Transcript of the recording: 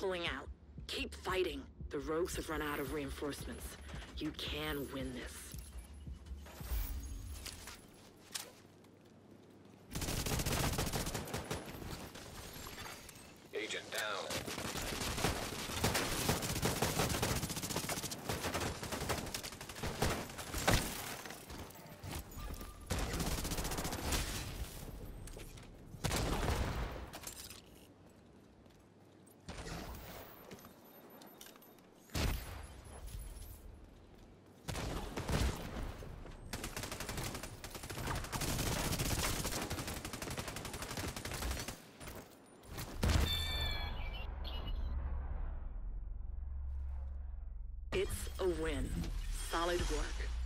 pulling out. Keep fighting. The rogues have run out of reinforcements. You can win this. Agent down. It's a win. Solid work.